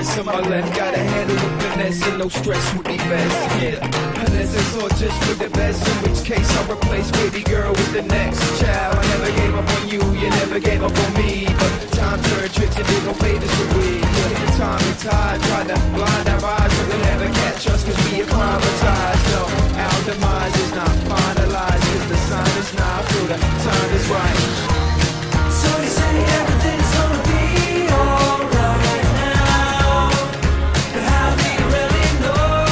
rest on my left. Gotta handle with finesse and no stress would be best. Yeah, unless it's all just for the best, in which case I'll replace baby girl with the next child. I never gave up on you, you never gave up on me, but time turned tricks and did no favors for we. Yeah, the time and tide tried to blind our eyes, but they'll never catch us cause we acclimatized. No, our demise is not finalized cause the sign is not through, the time is right. So you say everything's gonna be alright now, but how do you really know?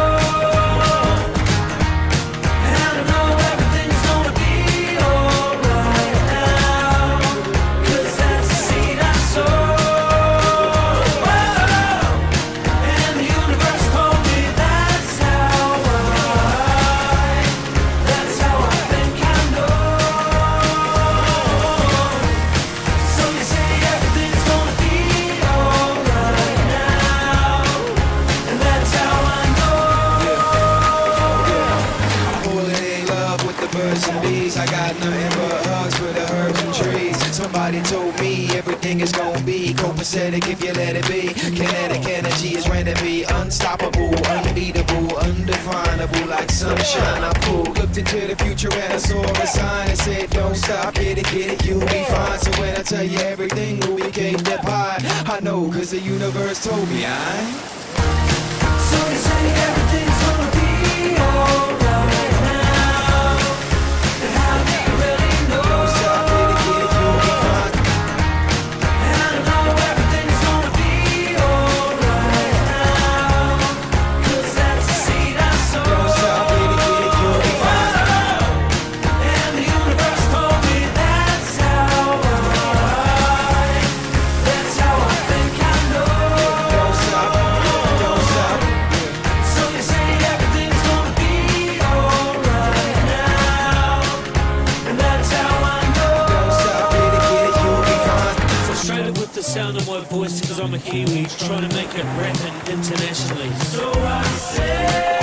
And I know everything's gonna be alright now, cause that's the seed I sow. And the universe told me that's how I think I know. So you say everything's gonna be alright now, and that's how I know. I'm falling in love with the birds and bees. I got nothing but hugs for the herbs and trees. Somebody told me everything is gonna be copacetic if you let it be. Kinetic energy is ready to be unstoppable, unbeatable, undefinable, like sunshine. I pulled, looked into the future and I saw a sign that said, don't stop, get it, you'll be fine. So when I tell you everything will be cake that pie, I know cause the universe told me So you say everything's gonna be alright now, but how do you really know? don't stop, get it, you'll be fine. And I know everything's gonna be alright now, cause that's the seed I sow. Don't stop, get it, you'll be fine. And the universe told me that's how I think I know. Don't stop, don't stop. So you say everything's gonna be alright now, and that's how I know. Don't stop, get it, you'll be fine. Frustrated with the sound of my voice because I'm a Kiwi trying to make it rapping internationally. So I say